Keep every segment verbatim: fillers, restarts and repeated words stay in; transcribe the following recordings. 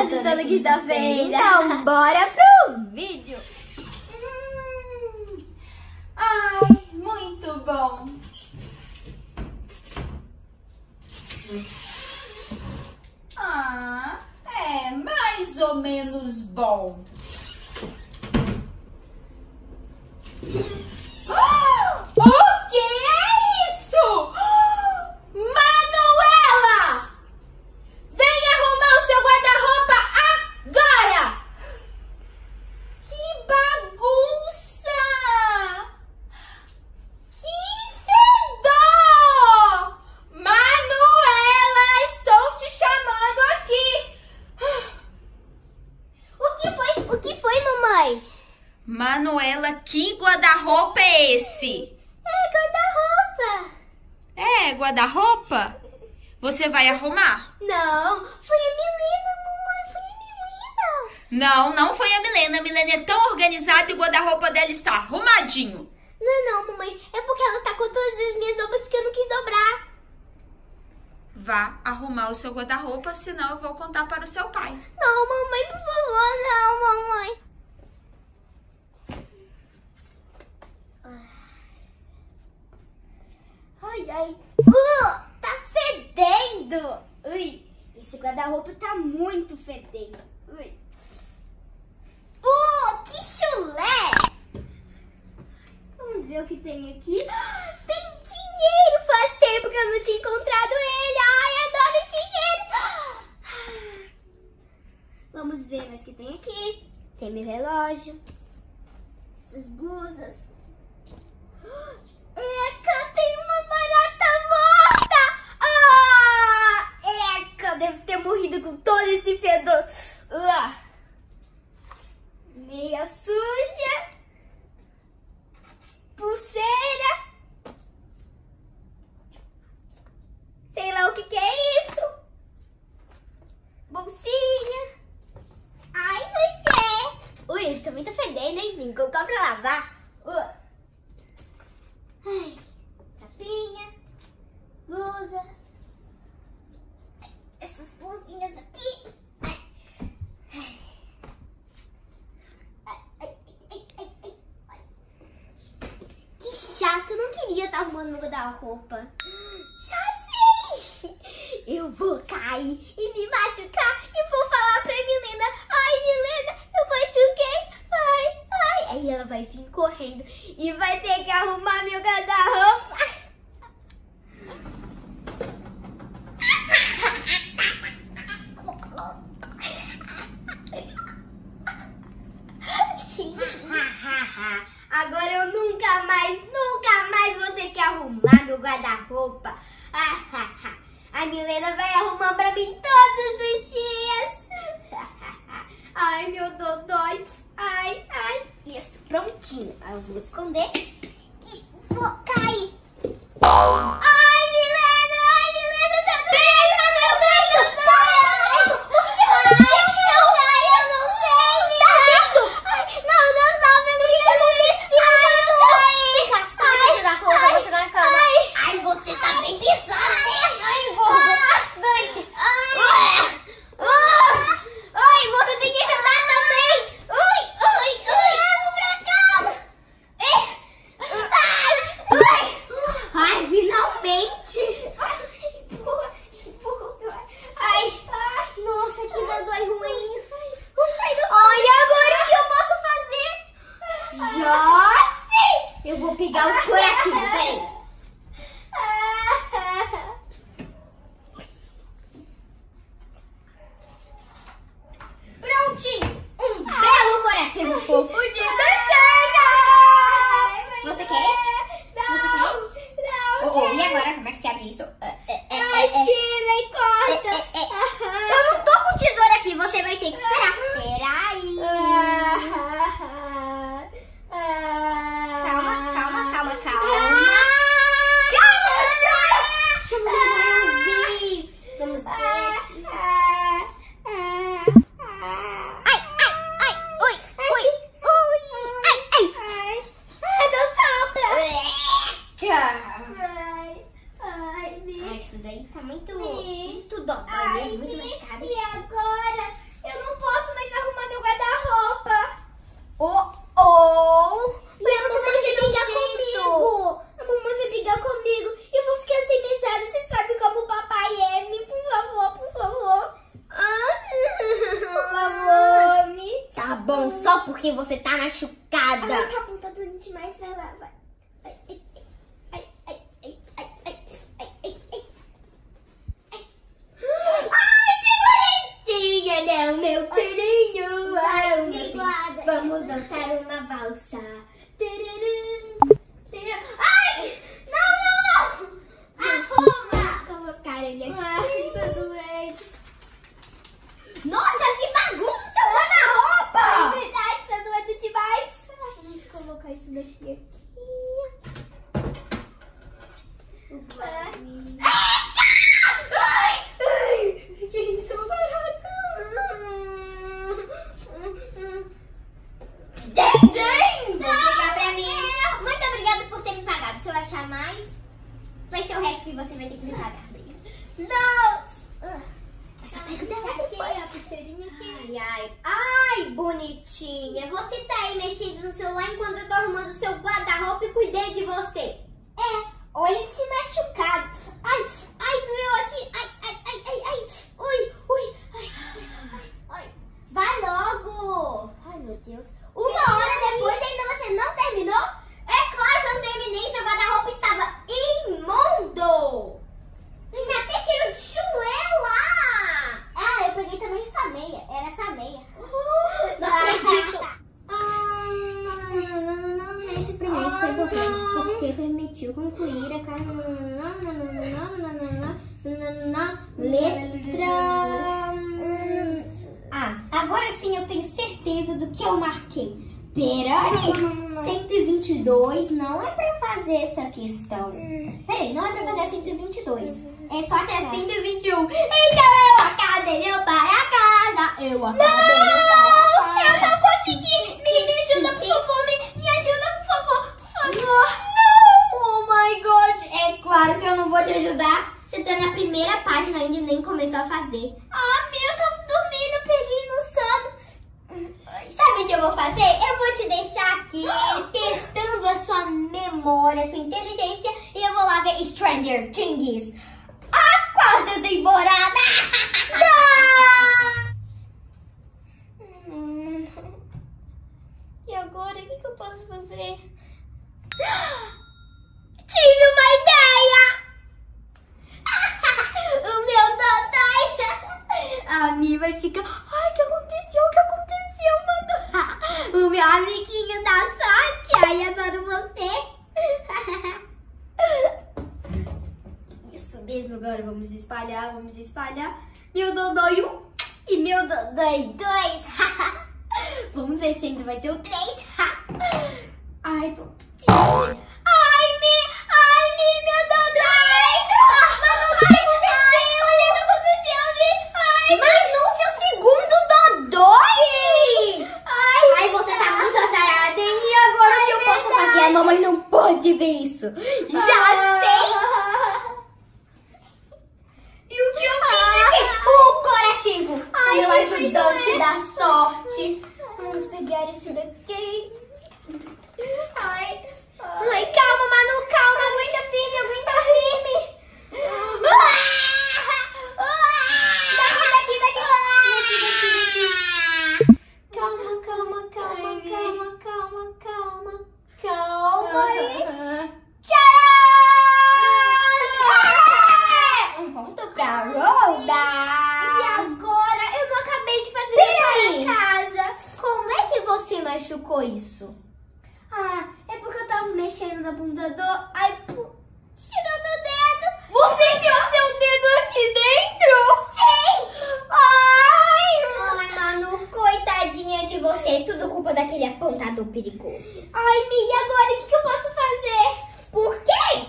quase toda quinta-feira. Então, bora pro vídeo. Hum. Ai, muito bom. Ah, é mais ou menos bom. O que é isso? Manuela! Vem arrumar o seu guarda-roupa agora! Que bagunça! Que fedor! Manuela, estou te chamando aqui. O que foi? O que foi, mamãe? Manuela, que guarda-roupa é esse? É guarda-roupa. É, guarda-roupa? Você vai arrumar? Não, foi a Milena, mamãe, foi a Milena. Não, não foi a Milena. A Milena é tão organizada e o guarda-roupa dela está arrumadinho. Não, não, mamãe, é porque ela tá com todas as minhas roupas que eu não quis dobrar. Vá arrumar o seu guarda-roupa, senão eu vou contar para o seu pai. Não, mamãe, por favor, não, mamãe. Ai, ai. Uh, tá fedendo. Ui, esse guarda-roupa tá muito fedendo. Ui. Uh, que chulé. Vamos ver o que tem aqui. Tem dinheiro. Faz tempo que eu não tinha encontrado ele. Ai, adoro dinheiro. Vamos ver mais o que tem aqui. Tem meu relógio. Essas blusas. Eca, tem uma barata morta! Ah! Eca, deve ter morrido com todo esse fedor. Ah. Meia suja. Pulseira. Sei lá o que que é isso. Bolsinha. Ai, você. Ui, ele também tá fedendo, hein? Vim colocar pra lavar. Uh. Ai, capinha, blusa, essas blusinhas aqui. Ai, ai, ai, ai, ai. Que chato, eu não queria estar arrumando meu guarda-roupa. Já sei! Eu vou cair e me machucar e vou falar pra Milena. Ai, Milena, eu machuquei. Ai, ai. Aí ela vai vir correndo e vai ter que arrumar meu guarda-roupa. Agora eu nunca mais, nunca mais vou ter que arrumar meu guarda-roupa. A Milena vai arrumar pra mim todos os dias. Ai, meu dodói. Ai, ai. Isso, prontinho. Aí eu vou esconder e vou cair. Ai, Milena, ai, Milena, tá doendo. Tá doendo, tá doendo. O que que aconteceu? Eu não sei, eu não sei, Milena. Ai, não, não sabe o que aconteceu. Ai, eu caí. Ai, você tá colocando você na cama. Ai, ai, você tá bem pisada. Ai, engordou bastante. Ai, ai, você tem que ajudar também. Ui, ui, ui. Vamos pra casa. Ai, ai, ai, finalmente. Ai, empurra, empurra. Ai, ai, nossa, que dói ruim. Ai, agora o que eu posso fazer? Já sei. Eu vou pegar o curativo, peraí. Prontinho! Um belo curativo fofo de bexiga! Você quer esse? Não, você quer esse? Não, oh, oh, e agora, como é que se abre isso? É, é, é, Ai, é, tira e corta! É, é, é. Eu não tô com tesoura aqui, você vai ter que esperar. Peraí! Calma, calma, calma, calma. Vamos ver. Ai, ai, ai, ui, ui, ui, ai, ai. Ai, não sopra. Ai, ai, isso daí tá muito, muito dói mesmo, muito machucado. E agora? Eu Oh, oh. E a mamãe vai brigar comigo. A mamãe vai brigar comigo. E eu vou ficar sem mesada. Você sabe como o papai é. Me, por favor, por favor. Ah, por favor, me. Tá bom, só porque você tá machucada. Ai, tá bom, tá dando demais. Vai lá, vai. Ai, ai, ai, ai, ai, ai, ai, ai, ai, ai. Ai, que bonitinho, ele é o meu filhinho. Ai, o meu filho. Vamos dançar uma valsa. Tararam, tararam. Ai, não, não, não. Arruma. Vamos colocar ele aqui. Ai, tá doendo. Nossa, que bagunça o seu guarda-roupa! É verdade, você não é do demais. Vamos colocar isso daqui aqui. Opa. Ai, ai, que isso, meu barato. Ding, ding! Vou pegar pra mim. Muito obrigada por ter me pagado. Se eu achar mais, vai ser o resto que você vai ter que me pagar. Não! Pega dela depois, a pulseirinha aqui. Ai, ai, ai, bonitinha. Você tá aí mexendo no celular enquanto eu tô arrumando o seu guarda-roupa e cuidei de você. É, olha esse machucado. Ai, ai, doeu aqui. Ai, ai, ai, ai, ai. Ui, ui, ai, ai, ai. Vai logo. Ai, meu Deus. Uma hora depois ainda você não terminou? É claro que eu não terminei. Seu guarda-roupa estava imundo. Tinha até cheiro de chulé lá. Ah, eu peguei também essa meia. Era essa meia. Não acredito. Ah, não, não, não, não, não. Esse experimento foi importante porque permitiu concluir a cara. Letra. Ah, agora sim eu tenho certeza do que eu marquei. Peraí, cento e vinte e dois não é pra fazer essa questão. Peraí, não é pra fazer cento e vinte e dois. É só até cento e vinte e um. Então eu acabei eu para casa. Eu acabei eu para casa. Eu não consegui. Me, me ajuda, por favor. Me, me ajuda, por favor. Por favor. Não. Oh my God. É claro que eu não vou te ajudar. Você tá na primeira página ainda e nem começou a fazer. Ah, meu, eu tava dormindo. Peguei no sono. Sabe o que eu vou fazer? Eu vou te deixar aqui testando a sua memória, a sua inteligência. E eu vou lá ver Stranger Things. A quarta temporada! hum. E agora, o que, que eu posso fazer? Tive uma ideia! O meu dodói! A Mi vai ficar... Ai, o que aconteceu? O que aconteceu, mano? O meu amiguinho da sorte! Ai, adoro você! Isso mesmo, agora vamos espalhar, vamos espalhar. Meu dodói um e meu dodói dois. Vamos ver se ainda vai ter o três. Ai, pronto. Ai, Mi, ai, Mi, meu dodói. Mas o que aconteceu? Olha o que aconteceu, Mi. Ai, mas no seu segundo dodói. Ai, ai, você tá muito azarada, hein? E agora ai, o que eu verdade. posso fazer? A mamãe não pode ver isso. Já ah. sei. E o que eu tenho aqui? O curativo. Ai, meu ajudante da sorte. Vamos pegar esse daqui. Ai, ai, calma, Manu, calma. Aguenta firme, aguenta firme. Daqui, daqui, daqui. Calma, calma, calma, calma, calma, calma. Calma aí. Um ponto pra Rhoda. E agora? Eu não acabei de fazer isso na casa. Como é que você machucou isso? Ah, é porque eu tava mexendo na bunda do... Ai, pô, tirou meu dedo. Você viu seu dedo aqui dentro? Sim. Ai. Ai, Manu, coitadinha de você. Tudo culpa daquele apontador perigoso. Ai, Mi, e agora? O que, que eu posso fazer? Por quê?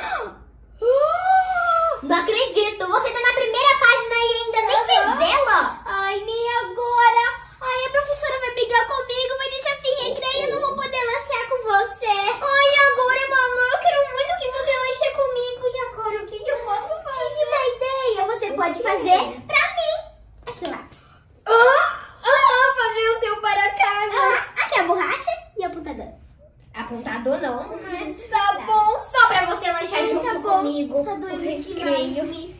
Não acredito. Você tá na primeira página e ainda nem fez ela? Ai, Mi, agora? Ai, a professora vai brigar comigo, vai deixar sem recreio, eu não vou poder lanchar com você. Ai, agora, Manu, eu quero muito que você lanche comigo. E agora, o que, que eu posso fazer? Tive uma ideia. Você pode fazer pra mim. Aqui, lápis. Ah, ah, fazer o seu para casa. Ah, aqui a borracha. beijinho.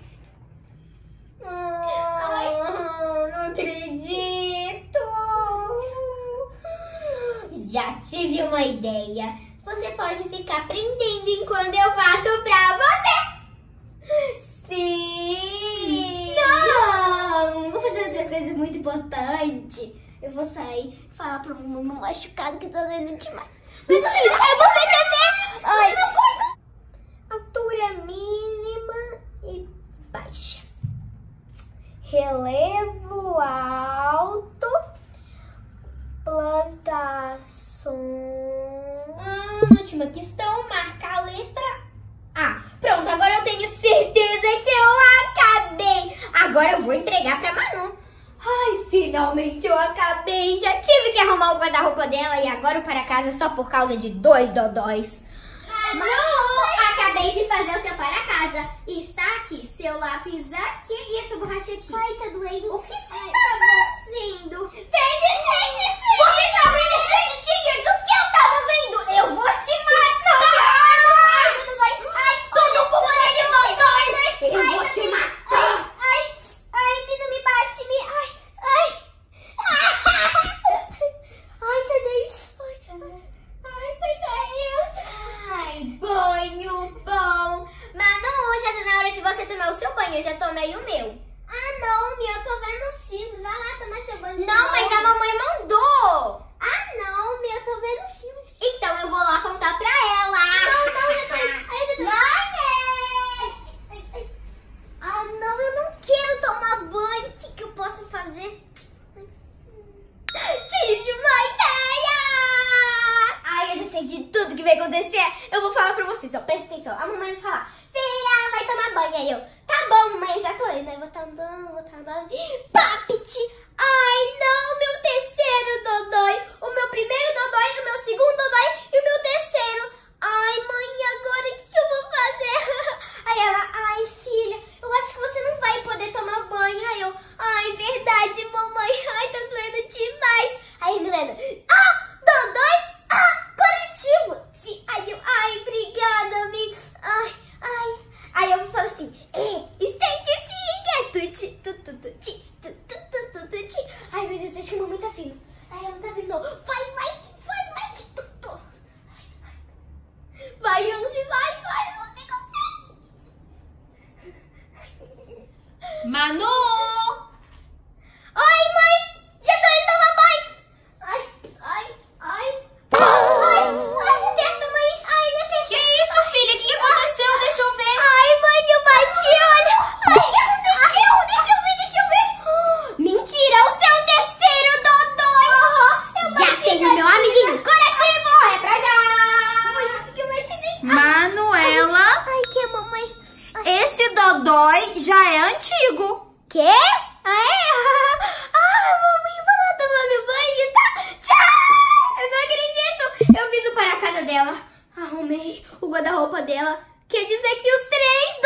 Ai, não acredito. Já tive uma ideia. Você pode ficar aprendendo enquanto eu faço pra você. Sim. Não. Vou fazer outras coisas muito importantes. Eu vou sair e falar pro meu machucado que tá doendo demais. Mentira, é você também. Ai, não pode. Altura mínima e baixa. Relevo alto. Plantação. Hum, última questão, marcar a letra A. Pronto, agora eu tenho certeza que eu acabei. Agora eu vou entregar pra Manu. Ai, finalmente eu acabei. Já tive que arrumar o guarda-roupa dela e agora eu para casa só por causa de dois dodóis. Manu, acabei de fazer o seu para casa. E está aqui, seu lápis aqui e essa borracha aqui. Ai, tá doendo. O que você estava fazendo? Vende, você tá vendo Strange Tigers? O que eu tava vendo? Eu vou te matar. Ai, tudo culpa desses dodóis. Eu vou te matar. Ai, ai, me não me bate, me... Ai, ai. Ai, sai daí. Ai, ai, sai daí. Ai, banho bom. Manu, já tá na hora de você tomar o seu banho. Eu já tomei o meu. Ah, não, minha, eu tô vendo o filme. Vai lá tomar seu banho. Não, mas a mamãe mandou. Ah, não, minha, eu tô vendo o filme. Então eu vou lá contar pra ela. Não, não, já tô... Aí eu já tô... Mãe! Ah, não, eu não quero tomar banho. O que, que eu posso fazer? Tive uma ideia! Ai, eu já sei de tudo que vai acontecer. Eu vou falar pra vocês, ó, presta atenção. A mamãe vai falar, filha, vai tomar banho. Aí eu, tá bom, mãe, eu já tô indo. Aí eu vou tá andando, vou tá andando. Papiti! Ai, não, meu terceiro dodói. O meu primeiro dodói, o meu segundo dodói e o meu terceiro. Ai, mãe, agora o que, que eu vou fazer? Aí ela, ai, filha, eu acho que você não vai poder tomar banho. Aí eu, ai, verdade, mamãe. Ai, tá doendo demais. Aí Milena, ah, dodói, ah, curativo. Sim, aí eu, ai, obrigada, amiga. Ai, ai. Aí eu falo assim, é, certifica. Tuti, tutu, tuti, tutu, tutu, tuti. Ai, meu Deus, acho que a mamãe tá vindo. Ai, ela não tá vindo, não. Vai, like, vai, like, tutu. Vai, Onze, vai, vai, você consegue. Manu! Oi, mãe, já tô indo tomar banho. Ai, ai, ai. Ai, ai, minha testa, mãe. Ai, minha testa. Que isso, filha? O que, que aconteceu? Deixa eu ver. Ai, mãe, eu bati, olha. Ai, o que aconteceu? Deixa eu ver, deixa eu ver. Mentira, o seu terceiro dodói. Eu Já bati, tenho meu amiguinho curativo, é pra já. Foi isso que eu imaginei. Manuela, Ai, que mamãe. esse dodói já é antigo. Quê? Ah, é? Ah, mamãe, eu vou lá tomar meu banho, tá? Tchau! Eu não acredito. Eu fiz o para casa dela. Arrumei o guarda-roupa dela. Quer dizer que os três